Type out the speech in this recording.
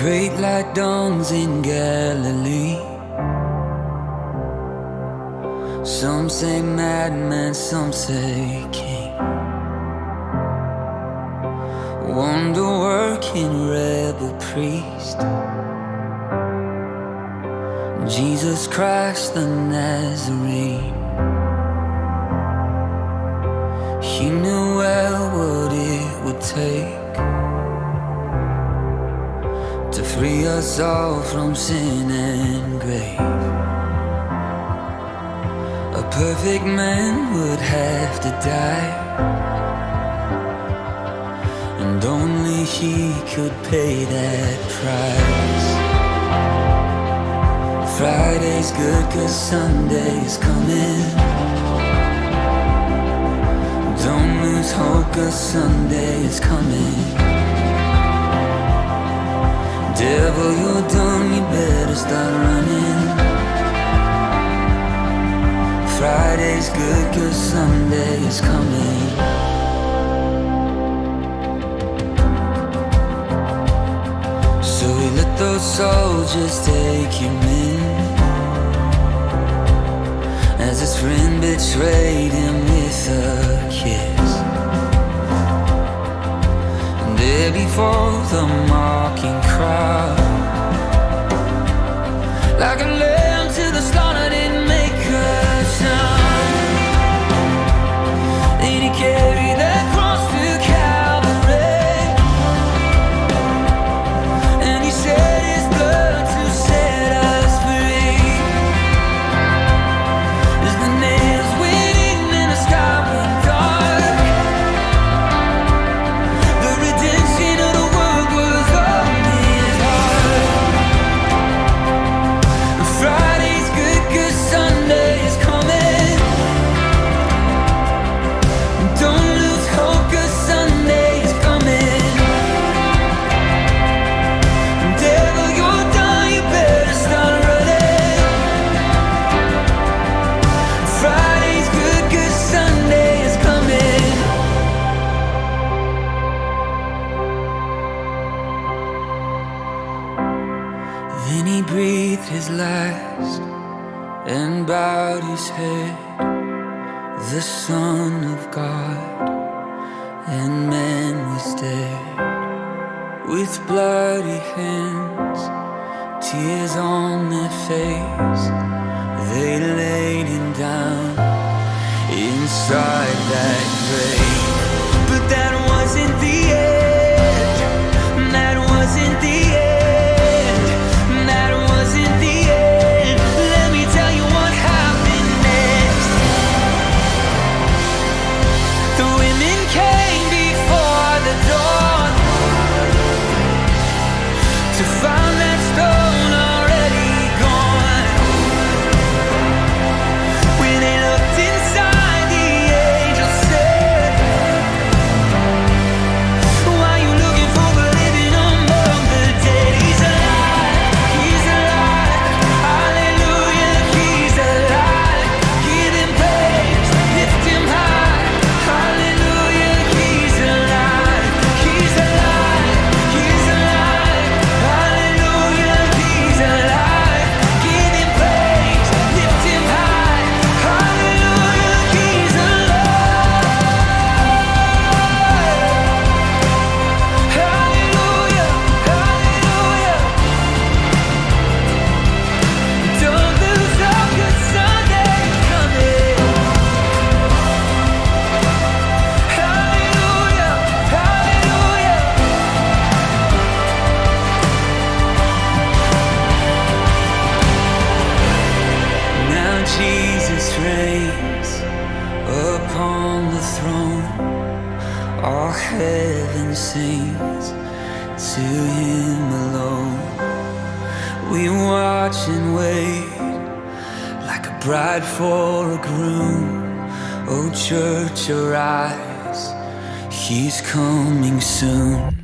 great light dawns in Galilee. Some say madman, some say king. Wonder-working rebel priest, Jesus Christ the Nazarene. He knew well what it would take to free us all from sin and grave. A perfect man would have to die, and only he could pay that price. Friday's good 'cause Sunday's coming. Don't lose hope 'cause Sunday is coming. Devil, you're done, you better start running. Friday's good 'cause Sunday is coming. So he let those soldiers take him in, as his friend betrayed him with a kiss. And there before the mocking crowd, like a lamb to the slaughter, didn't make a sound. Then he carried that cross to Calvary, and he shed his blood to set us free. As the nails went in and the sky went dark, the redemption of the world was on his heart. Friday's good 'cause Sunday is coming. Don't lose hope 'cause Sunday is coming. Devil, you're done, you better start running. Friday's good 'cause Sunday is coming. Then he breathed his last and bowed his head. The Son of God and man was dead. With bloody hands, tears on their face, they laid him down inside that grave. But that wasn't the end. That wasn't the end. That wasn't the end. Let me tell you what happened next. The women came before the dawn to find that stone already gone. When they looked inside, the angel said, "Why you looking for the living among the dead? He's alive, he's alive, hallelujah, he's alive. Give him praise, lift him high, hallelujah, he's alive, he's alive, he's alive, hallelujah, he's alive. Give him praise, lift him high, hallelujah, he's alive, hallelujah, hallelujah. Don't lose hope 'cause Sunday's coming. Hallelujah, hallelujah. Now Jesus reigns upon the throne. All heaven sings to him alone. We watch and wait like a bride for a groom. Oh church, arise, he's coming soon.